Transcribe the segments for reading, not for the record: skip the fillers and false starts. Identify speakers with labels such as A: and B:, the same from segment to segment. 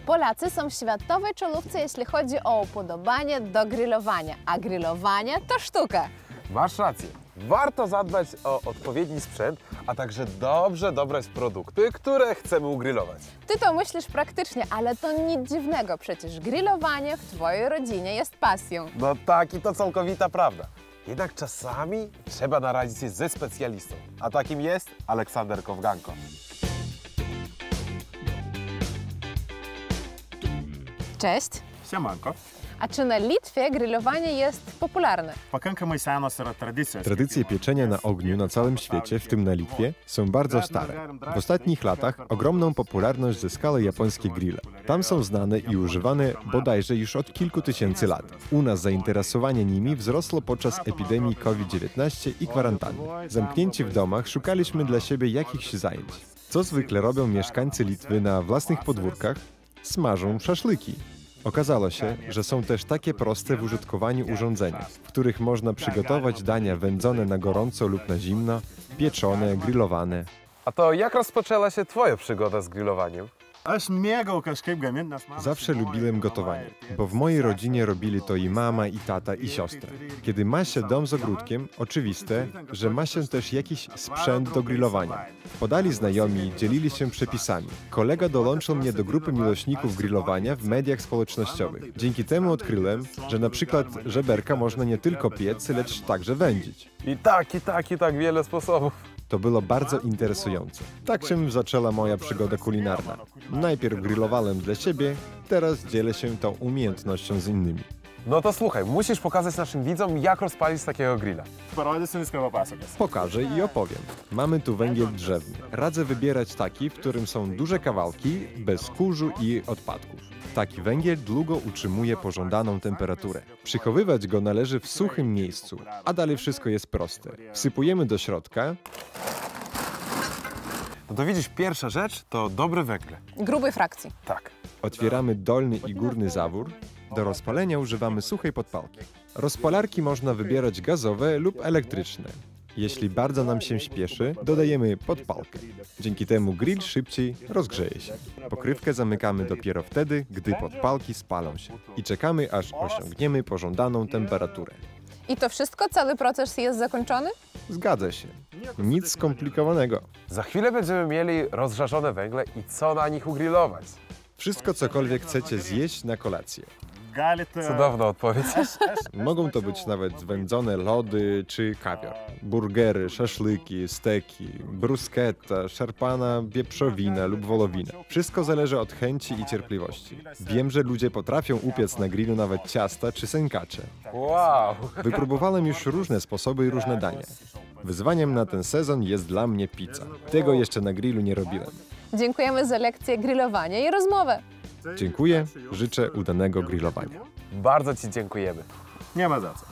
A: Polacy są w światowej czołówce, jeśli chodzi o upodobanie do grillowania, a grillowanie to sztuka.
B: Masz rację. Warto zadbać o odpowiedni sprzęt, a także dobrze dobrać produkty, które chcemy ugrillować.
A: Ty to myślisz praktycznie, ale to nic dziwnego, przecież grillowanie w twojej rodzinie jest pasją.
B: No tak, i to całkowita prawda. Jednak czasami trzeba naradzić się ze specjalistą, a takim jest Aleksander Kowganko.
A: Cześć.
C: Siemanko.
A: A czy na Litwie grillowanie jest popularne?
C: Pakankamai senos yra tradycijos.
D: Tradycje pieczenia na ogniu na całym świecie, w tym na Litwie, są bardzo stare. W ostatnich latach ogromną popularność zyskały japońskie grille. Tam są znane i używane bodajże już od kilku tysięcy lat. U nas zainteresowanie nimi wzrosło podczas epidemii COVID-19 i kwarantanny. Zamknięci w domach szukaliśmy dla siebie jakichś zajęć. Co zwykle robią mieszkańcy Litwy na własnych podwórkach? Smażą szaszłyki. Okazało się, że są też takie proste w użytkowaniu urządzenia, w których można przygotować dania wędzone na gorąco lub na zimno, pieczone, grillowane.
B: A to jak rozpoczęła się twoja przygoda z grillowaniem?
C: Aš mėgau kažkaip gamint, nes mano
D: Zawsze lubiłem gotowanie, bo w mojej rodzinie robili to i mama, i tata, i siostra. Kiedy ma się dom z ogródkiem, oczywiste, że ma się też jakiś sprzęt do grillowania. Podali znajomi, dzielili się przepisami. Kolega dołączył mnie do grupy miłośników grillowania w mediach społecznościowych. Dzięki temu odkryłem, że na przykład żeberka można nie tylko piec, lecz także wędzić.
B: I tak wiele sposobów.
D: To było bardzo interesujące. Tak się zaczęła moja przygoda kulinarna. Najpierw grillowałem dla siebie, teraz dzielę się tą umiejętnością z innymi.
B: No to słuchaj, musisz pokazać naszym widzom, jak rozpalić takiego grilla.
C: parodysim viską papasakos.
D: Pokażę i opowiem. Mamy tu węgiel drzewny. Radzę wybierać taki, w którym są duże kawałki, bez kurzu i odpadków. Taki węgiel długo utrzymuje pożądaną temperaturę. Przechowywać go należy w suchym miejscu, a dalej wszystko jest proste. Wsypujemy do środka.
B: No to widzisz, pierwsza rzecz to dobre węgle.
A: Grubej frakcji.
B: Tak.
D: Otwieramy dolny i górny zawór. Do rozpalenia używamy suchej podpałki. Rozpalarki można wybierać gazowe lub elektryczne. Jeśli bardzo nam się śpieszy, dodajemy podpałkę. Dzięki temu grill szybciej rozgrzeje się. Pokrywkę zamykamy dopiero wtedy, gdy podpałki spalą się. I czekamy, aż osiągniemy pożądaną temperaturę.
A: I to wszystko? Cały proces jest zakończony?
D: Zgadza się. Nic skomplikowanego.
B: Za chwilę będziemy mieli rozżarzone węgle i co na nich ugrillować.
D: Wszystko, cokolwiek chcecie zjeść na kolację.
C: Galite.
B: Cudowna odpowiedź.
D: Mogą to być nawet wędzone lody czy kawior. Burgery, szaszłyki, steki, bruschetta, szarpana wieprzowina lub wołowina. Wszystko zależy od chęci i cierpliwości. Wiem, że ludzie potrafią upiec na grillu nawet ciasta czy sękacze.
B: Wow!
D: Wypróbowałem już różne sposoby i różne dania. Wyzwaniem na ten sezon jest dla mnie pizza. Tego jeszcze na grillu nie robiłem.
A: Dziękujemy za lekcję grillowania i rozmowę.
D: Dziękuję, życzę udanego grillowania.
B: Bardzo ci dziękujemy.
C: Nie ma za co.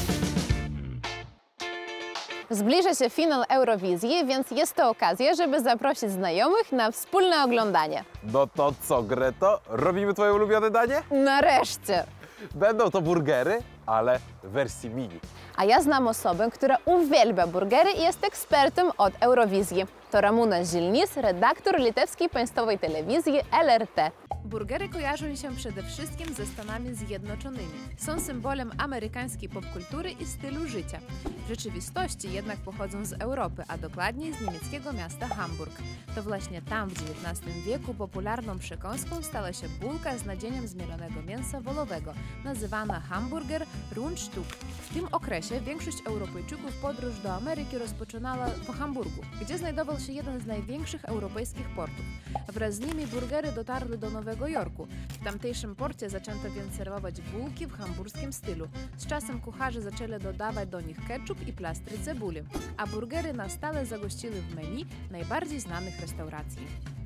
A: Zbliża się finał Eurowizji, więc jest to okazja, żeby zaprosić znajomych na wspólne oglądanie.
B: No to co, Greto? Robimy twoje ulubione danie?
A: Nareszcie!
B: Będą to burgery, ale w wersji mini.
A: A ja znam osobę, która uwielbia burgery i jest ekspertem od Eurowizji. To Ramūnas Žilnys, redaktor litewskiej państwowej telewizji LRT. Burgery kojarzą się przede wszystkim ze Stanami Zjednoczonymi. Są symbolem amerykańskiej popkultury i stylu życia. W rzeczywistości jednak pochodzą z Europy, a dokładniej z niemieckiego miasta Hamburg. To właśnie tam w XIX wieku popularną przekąską stała się bułka z nadzieniem z mielonego mięsa wolowego, nazywana hamburger Rundstück. W tym okresie większość Europejczyków podróż do Ameryki rozpoczynała w Hamburgu, gdzie znajdował się jeden z największych europejskich portów. Wraz z nimi burgery dotarły do Nowego Jorku. W tamtejszym porcie zaczęto więc serwować bułki w hamburskim stylu. Z czasem kucharze zaczęli dodawać do nich ketchup i plastry cebuli, a burgery na stale zagościły w menu najbardziej znanych restauracji.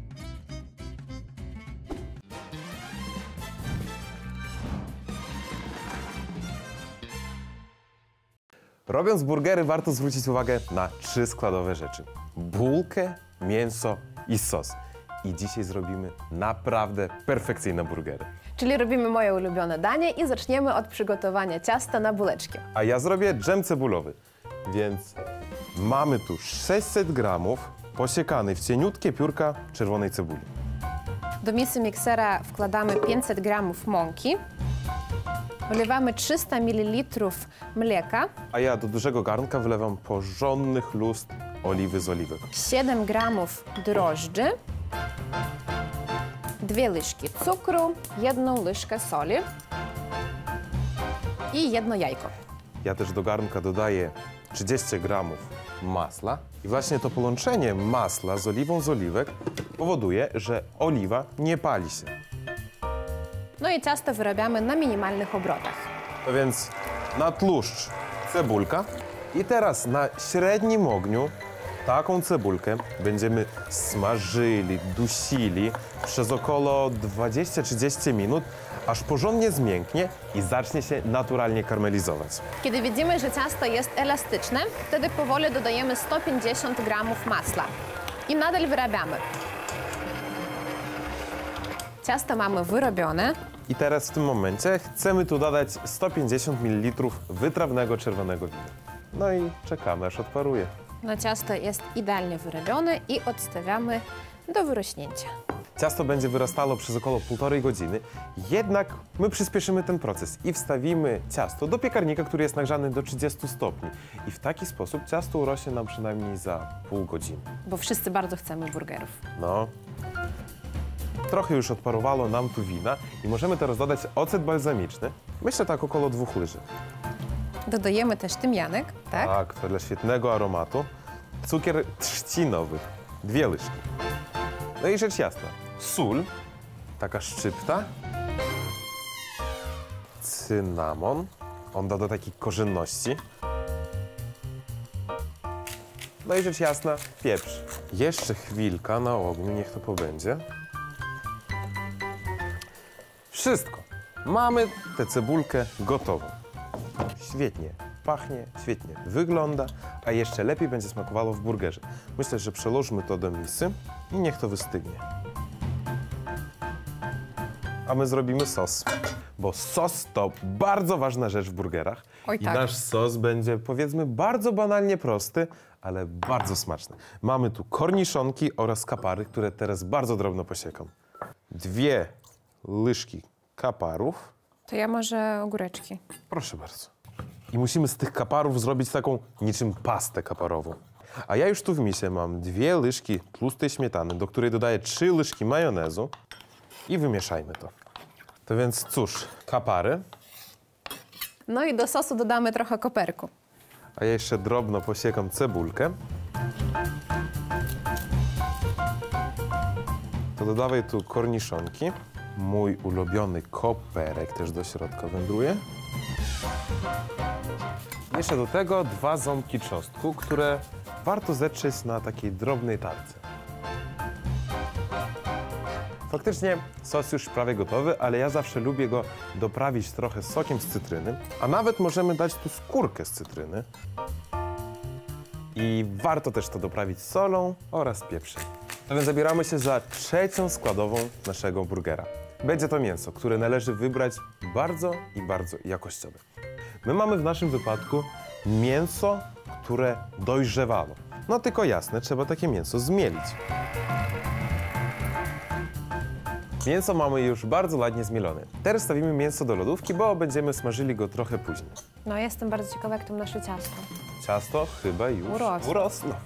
B: Robiąc burgery, warto zwrócić uwagę na 3 składowe rzeczy. Bułkę, mięso i sos. I dzisiaj zrobimy naprawdę perfekcyjne burgery.
A: Czyli robimy moje ulubione danie i zaczniemy od przygotowania ciasta na bułeczki.
B: A ja zrobię dżem cebulowy. Więc mamy tu 600 gramów posiekanej w cieniutkie piórka czerwonej cebuli.
A: Do misy miksera wkładamy 500 gramów mąki. Wlewamy 300 ml mleka,
B: A ja do dużego garnka wlewam porządnych lust oliwy z oliwek.
A: 7 gramów drożdży, 2 łyżki cukru, 1 łyżkę soli i 1 jajko.
B: Ja też do garnka dodaję 30 gramów masła. I właśnie to połączenie masła z oliwą z oliwek powoduje, że oliwa nie pali się.
A: No i ciasto wyrabiamy na minimalnych obrotach.
B: No więc na tłuszcz cebulka i teraz na średnim ogniu taką cebulkę będziemy smażyli, dusili przez około 20-30 minut, aż porządnie zmięknie i zacznie się naturalnie karmelizować.
A: Kiedy widzimy, że ciasto jest elastyczne, wtedy powoli dodajemy 150 gramów masła i nadal wyrabiamy. Ciasto mamy wyrobione.
B: I teraz w tym momencie chcemy tu dodać 150 ml wytrawnego czerwonego wina. No i czekamy, aż odparuje.
A: No ciasto jest idealnie wyrobione i odstawiamy do wyrośnięcia.
B: Ciasto będzie wyrastało przez około 1,5 godziny, jednak my przyspieszymy ten proces i wstawimy ciasto do piekarnika, który jest nagrzany do 30 stopni. I w taki sposób ciasto urośnie nam przynajmniej za pół godziny.
A: Bo wszyscy bardzo chcemy burgerów.
B: No. Trochę już odparowało nam tu wina i możemy teraz dodać ocet balsamiczny. Myślę tak około 2 łyżek.
A: Dodajemy też tymianek, tak?
B: Tak, to dla świetnego aromatu. Cukier trzcinowy, 2 łyżki. No i rzecz jasna, sól, taka szczypta, cynamon, on doda takiej korzenności. No i rzecz jasna, pieprz. Jeszcze chwilka na ogniu, niech to pobędzie. Wszystko. Mamy tę cebulkę gotową. Świetnie pachnie, świetnie wygląda, a jeszcze lepiej będzie smakowało w burgerze. Myślę, że przełożmy to do misy i niech to wystygnie. A my zrobimy sos, bo sos to bardzo ważna rzecz w burgerach.
A: Oj,
B: I
A: tak.
B: nasz sos będzie, powiedzmy, bardzo banalnie prosty, ale bardzo smaczny. Mamy tu korniszonki oraz kapary, które teraz bardzo drobno posiekam. 2 łyżki kaparów.
A: To ja może ogóreczki.
B: Proszę bardzo. I musimy z tych kaparów zrobić taką niczym pastę kaparową. A ja już tu w misie mam 2 łyżki tłustej śmietany, do której dodaję 3 łyżki majonezu i wymieszajmy to. To więc cóż, kapary,
A: No i do sosu dodamy trochę koperku.
B: a ja jeszcze drobno posiekam cebulkę. To dodawaj tu korniszonki. Mój ulubiony koperek też do środka wędruje. Jeszcze do tego 2 ząbki czosnku, które warto zetrzeć na takiej drobnej tarce. Faktycznie sos już prawie gotowy, ale ja zawsze lubię go doprawić trochę sokiem z cytryny, a nawet możemy dać tu skórkę z cytryny. I warto też to doprawić solą oraz pieprzem. A więc zabieramy się za trzecią składową naszego burgera. Będzie to mięso, które należy wybrać bardzo jakościowe. My mamy w naszym wypadku mięso, które dojrzewało. No tylko jasne, trzeba takie mięso zmielić. Mięso mamy już bardzo ładnie zmielone. Teraz stawimy mięso do lodówki, bo będziemy smażyli go trochę później.
A: No jestem bardzo ciekawa, jak to nasze ciasto.
B: Ciasto chyba już urosło.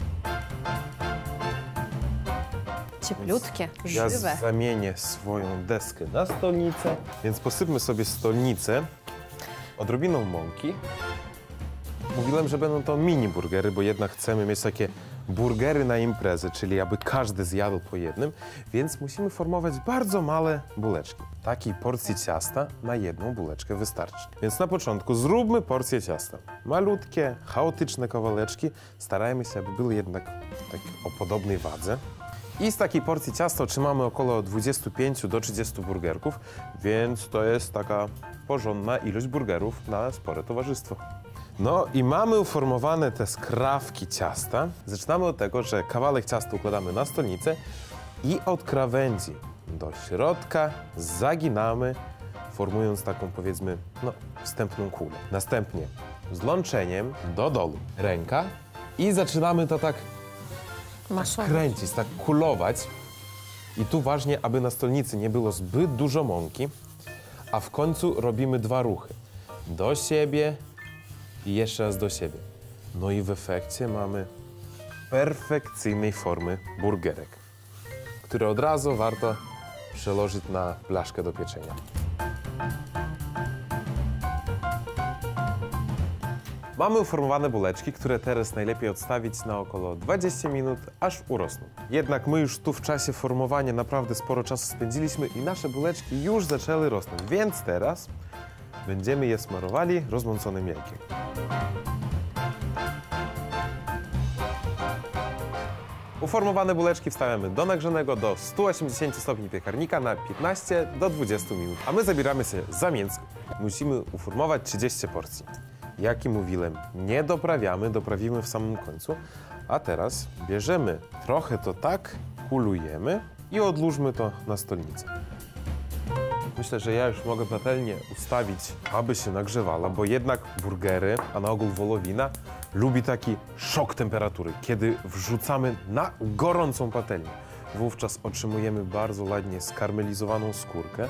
A: Cieplutkie,
B: Ja
A: żywe.
B: zamienię swoją deskę na stolnicę, więc posypmy sobie stolnicę odrobiną mąki. Mówiłem, że będą to mini burgery, bo jednak chcemy mieć takie burgery na imprezę, czyli aby każdy zjadł po jednym, więc musimy formować bardzo małe bułeczki. Takiej porcji ciasta na jedną bułeczkę wystarczy. Więc na początku zróbmy porcję ciasta. Malutkie, chaotyczne kawałeczki. Starajmy się, aby były jednak tak o podobnej wadze. I z takiej porcji ciasta otrzymamy około 25 do 30 burgerków, więc to jest taka porządna ilość burgerów na spore towarzystwo. No i mamy uformowane te skrawki ciasta. Zaczynamy od tego, że kawałek ciasta układamy na stolnicę i od krawędzi do środka zaginamy, formując taką, powiedzmy, wstępną kulę. Następnie z łączeniem do dołu ręka i zaczynamy to tak
A: Masować.
B: kręcić, tak kulować. I tu ważnie, aby na stolnicy nie było zbyt dużo mąki, a w końcu robimy 2 ruchy. Do siebie i jeszcze raz do siebie. No i w efekcie mamy perfekcyjnej formy burgerek, które od razu warto przełożyć na blaszkę do pieczenia. Mamy uformowane bułeczki, które teraz najlepiej odstawić na około 20 minut, aż urosną. Jednak my już tu w czasie formowania naprawdę sporo czasu spędziliśmy i nasze bułeczki już zaczęły rosnąć, więc teraz będziemy je smarowali rozmąconym jajkiem. Uformowane bułeczki wstawiamy do nagrzanego do 180 stopni piekarnika na 15 do 20 minut, a my zabieramy się za mięsko. Musimy uformować 30 porcji. Jak i mówiłem, nie doprawiamy, doprawimy w samym końcu. A teraz bierzemy trochę to tak, kulujemy i odłóżmy to na stolnicę. Myślę, że ja już mogę patelnię ustawić, aby się nagrzewała, bo jednak burgery, a na ogół wołowina, lubi taki szok temperatury, kiedy wrzucamy na gorącą patelnię. Wówczas otrzymujemy bardzo ładnie skarmelizowaną skórkę.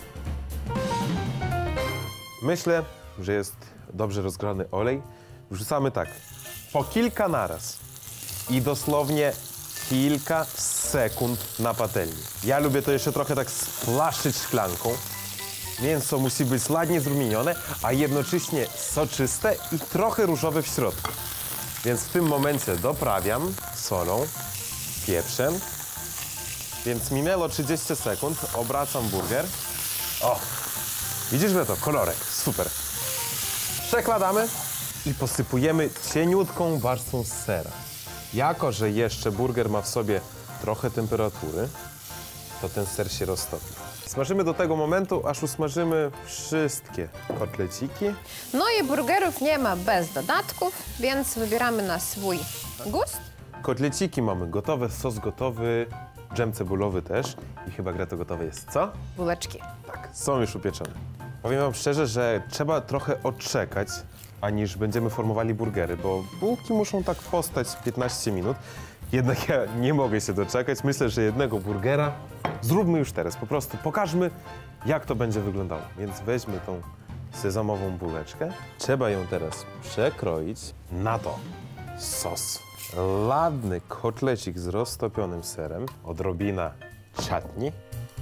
B: Myślę, że jest dobrze rozgrzany olej. Wrzucamy tak, po kilka naraz i dosłownie kilka sekund na patelni. Ja lubię to jeszcze trochę tak splaszyć szklanką. Mięso musi być ładnie zrumienione, a jednocześnie soczyste i trochę różowe w środku. Więc w tym momencie doprawiam solą, pieprzem. Więc minęło 30 sekund, obracam burger. O, widzisz to? Kolorek, super. Przekładamy i posypujemy cieniutką warstwą sera. Jako że jeszcze burger ma w sobie trochę temperatury, to ten ser się roztopi. Smażymy do tego momentu, aż usmażymy wszystkie kotleciki.
A: No i burgerów nie ma bez dodatków, więc wybieramy na swój gust.
B: Kotleciki mamy gotowe, sos gotowy, dżem cebulowy też. I chyba Greto gotowe jest co?
A: Bułeczki.
B: Tak, są już upieczone. Powiem wam szczerze, że trzeba trochę odczekać, aniż będziemy formowali burgery, bo bułki muszą tak postać 15 minut. Jednak ja nie mogę się doczekać. Myślę, że jednego burgera zróbmy już teraz. Po prostu pokażmy, jak to będzie wyglądało. Więc weźmy tą sezamową bułeczkę. Trzeba ją teraz przekroić. Na to sos. Ładny kotlecik z roztopionym serem. Odrobina czatni.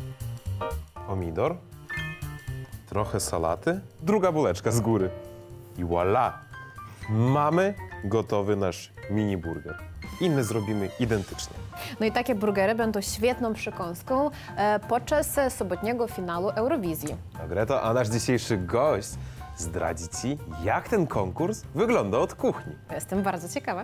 B: Pomidor. Trochę salaty. Druga bułeczka z góry. I voilà! Mamy gotowy nasz mini burger. Inne zrobimy identycznie.
A: No i takie burgery będą świetną przekąską podczas sobotniego finału Eurowizji.
B: No Greto, a nasz dzisiejszy gość zdradzi ci, jak ten konkurs wygląda od kuchni.
A: Jestem bardzo ciekawa.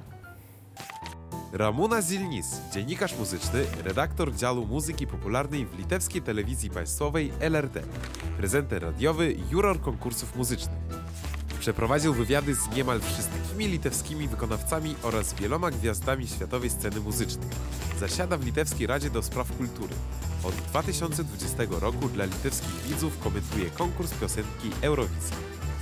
B: Ramūnas Zilnys, dziennikarz muzyczny, redaktor działu muzyki popularnej w litewskiej telewizji państwowej LRT, prezenter radiowy, juror konkursów muzycznych. Przeprowadził wywiady z niemal wszystkimi litewskimi wykonawcami oraz wieloma gwiazdami światowej sceny muzycznej. Zasiada w Litewskiej Radzie do Spraw Kultury. Od 2020 roku dla litewskich widzów komentuje konkurs piosenki Eurowizji.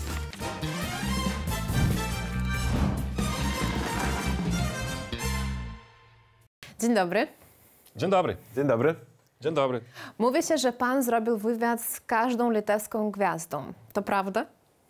A: Dzień dobry.
E: Dzień dobry.
B: Dzień dobry.
E: Dzień dobry.
A: Mówi się, że pan zrobił wywiad z każdą litewską gwiazdą. To prawda?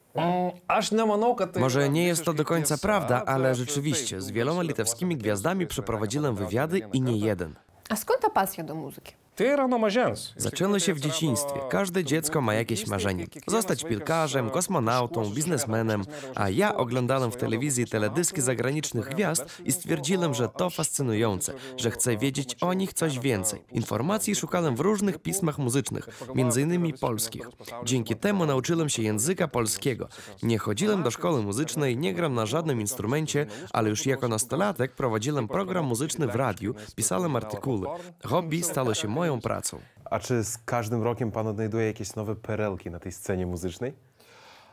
F: Może nie jest to do końca prawda, ale rzeczywiście z wieloma litewskimi gwiazdami przeprowadziłem wywiady i nie jeden.
A: A skąd ta pasja do muzyki?
F: Zaczęło się w dzieciństwie. Każde dziecko ma jakieś marzenie. Zostać piłkarzem, kosmonautą, biznesmenem. A ja oglądałem w telewizji teledyski zagranicznych gwiazd i stwierdziłem, że to fascynujące, że chcę wiedzieć o nich coś więcej. Informacji szukałem w różnych pismach muzycznych, między innymi polskich. Dzięki temu nauczyłem się języka polskiego. Nie chodziłem do szkoły muzycznej, nie gram na żadnym instrumencie, ale już jako nastolatek prowadziłem program muzyczny w radiu, pisałem artykuły. Hobby stało się moją pracą.
B: A czy z każdym rokiem pan odnajduje jakieś nowe perełki na tej scenie muzycznej?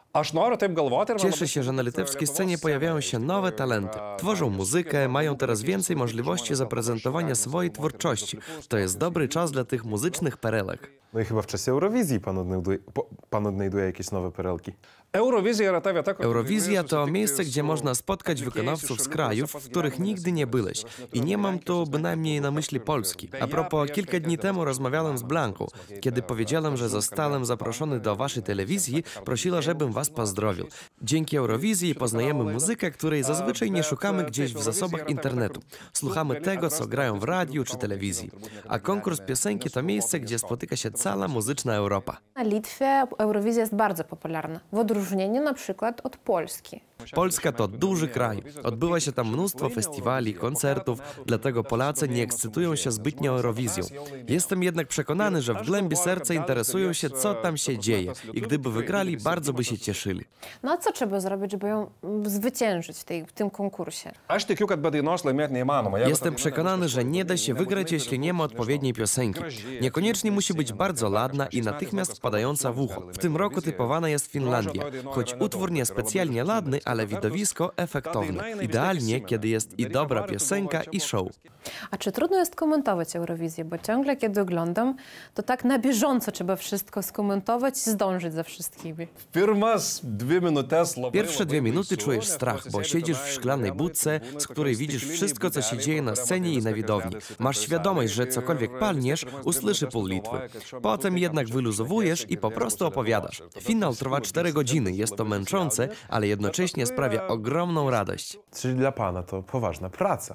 F: Cieszę się, że na litewskiej scenie pojawiają się nowe talenty. Tworzą muzykę, mają teraz więcej możliwości zaprezentowania swojej twórczości. To jest dobry czas dla tych muzycznych perełek.
B: No i chyba w czasie Eurowizji pan odnajduje jakieś nowe perełki.
F: Eurowizja to miejsce, gdzie można spotkać wykonawców z krajów, w których nigdy nie byłeś. I nie mam tu bynajmniej na myśli Polski. A propos, kilka dni temu rozmawiałem z Blanką. Kiedy powiedziałem, że zostałem zaproszony do waszej telewizji, prosiła, żebym was pozdrowił. Dzięki Eurowizji poznajemy muzykę, której zazwyczaj nie szukamy gdzieś w zasobach internetu. Słuchamy tego, co grają w radiu czy telewizji. A konkurs piosenki to miejsce, gdzie spotyka się cała muzyczna Europa.
A: Na Litwie Eurowizja jest bardzo popularna, w odróżnieniu na przykład od Polski.
F: Polska to duży kraj. Odbywa się tam mnóstwo festiwali, koncertów, dlatego Polacy nie ekscytują się zbytnio Eurowizją. Jestem jednak przekonany, że w głębi serca interesują się, co tam się dzieje i gdyby wygrali, bardzo by się cieszyli.
A: No a co trzeba zrobić, żeby ją zwyciężyć w tym konkursie?
F: Jestem przekonany, że nie da się wygrać, jeśli nie ma odpowiedniej piosenki. Niekoniecznie musi być bardzo ładna i natychmiast wpadająca w ucho. W tym roku typowana jest Finlandia. Choć utwór niespecjalnie ładny, ale widowisko efektowne. Idealnie, kiedy jest i dobra piosenka, i show.
A: A czy trudno jest komentować Eurowizję? Bo ciągle, kiedy oglądam, to tak na bieżąco trzeba wszystko skomentować i zdążyć za wszystkimi.
F: Pierwsze 2 minuty czujesz strach, bo siedzisz w szklanej budce, z której widzisz wszystko, co się dzieje na scenie i na widowni. Masz świadomość, że cokolwiek palniesz, usłyszy pół Litwy. Potem jednak wyluzowujesz i po prostu opowiadasz. Finał trwa 4 godziny, jest to męczące, ale jednocześnie sprawia ogromną radość.
B: Czyli dla pana to poważna praca.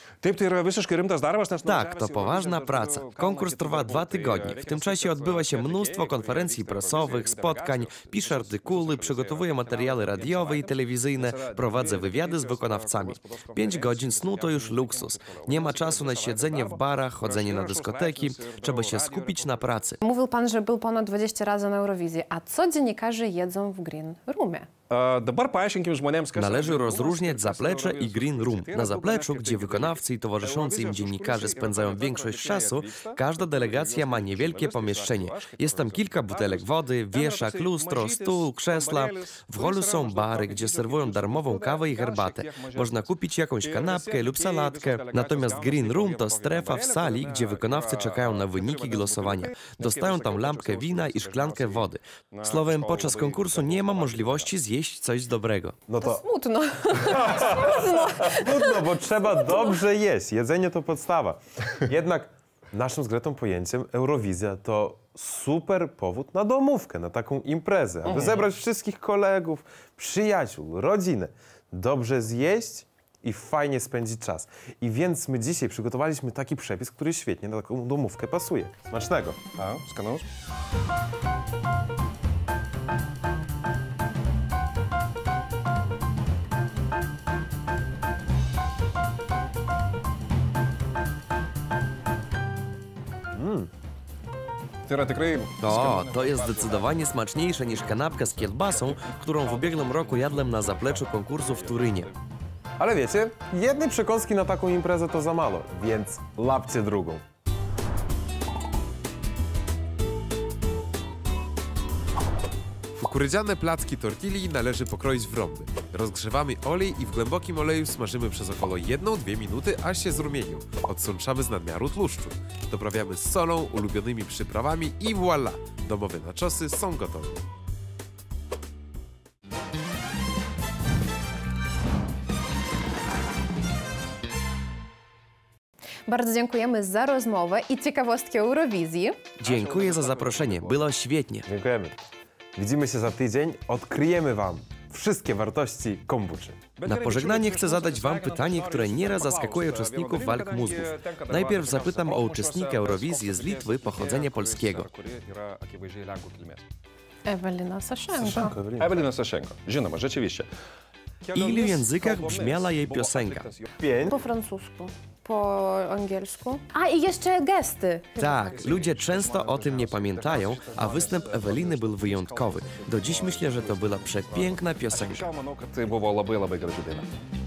F: Tak, to poważna praca. Konkurs trwa 2 tygodnie. W tym czasie odbywa się mnóstwo konferencji prasowych, spotkań, piszę artykuły, przygotowuję materiały radiowe i telewizyjne, prowadzę wywiady z wykonawcami. 5 godzin snu to już luksus. Nie ma czasu na siedzenie w barach, chodzenie na dyskoteki. Trzeba się skupić na pracy.
A: Mówił pan, że był ponad 20 razy na Eurowizji. A co dziennikarze jedzą w Green Roomie?
F: Należy rozróżniać zaplecze i green room. Na zapleczu, gdzie wykonawcy i towarzyszący im dziennikarze spędzają większość czasu, każda delegacja ma niewielkie pomieszczenie. Jest tam kilka butelek wody, wieszak, lustro, stół, krzesła. W holu są bary, gdzie serwują darmową kawę i herbatę. Można kupić jakąś kanapkę lub salatkę. Natomiast green room to strefa w sali, gdzie wykonawcy czekają na wyniki głosowania. Dostają tam lampkę wina i szklankę wody. Słowem, podczas konkursu nie ma możliwości zjeść coś dobrego.
B: No to
A: Smutno.
B: trudno, bo trzeba dobrze jeść. Jedzenie to podstawa. Jednak naszym z Gretą pojęciem Eurowizja to super powód na domówkę, na taką imprezę, aby zebrać wszystkich kolegów, przyjaciół, rodzinę, dobrze zjeść i fajnie spędzić czas. I więc my dzisiaj przygotowaliśmy taki przepis, który świetnie na taką domówkę pasuje. Smacznego!
F: To jest zdecydowanie smaczniejsze niż kanapka z kielbasą, którą w ubiegłym roku jadłem na zapleczu konkursu w Turynie.
B: Ale wiecie, jednej przekąski na taką imprezę to za mało, więc łapcie drugą.
E: Kukurydziane placki tortilli należy pokroić w rąby. Rozgrzewamy olej i w głębokim oleju smażymy przez około 1-2 minuty, aż się zrumienił. Odsączamy z nadmiaru tłuszczu. Doprawiamy z solą, ulubionymi przyprawami i voilà! Domowe naczosy są gotowe.
A: Bardzo dziękujemy za rozmowę i ciekawostki Eurowizji.
F: Dziękuję za zaproszenie, było świetnie.
B: Dziękujemy. Widzimy się za tydzień. Odkryjemy wam wszystkie wartości kombuczy.
F: Na pożegnanie chcę zadać wam pytanie, które nieraz zaskakuje uczestników walk mózgów. Najpierw zapytam o uczestnika Eurowizji z Litwy pochodzenia polskiego.
A: Ewelina Saszenko.
C: Ewelina Saszenko. Žinoma, rzeczywiście.
F: W ilu językach brzmiała jej piosenka?
B: 5.
A: Po francusku, po angielsku. A i jeszcze gesty.
F: Tak, ludzie często o tym nie pamiętają, a występ Eweliny był wyjątkowy. Do dziś myślę, że to była przepiękna piosenka.
C: Tai buvo labai graži daina.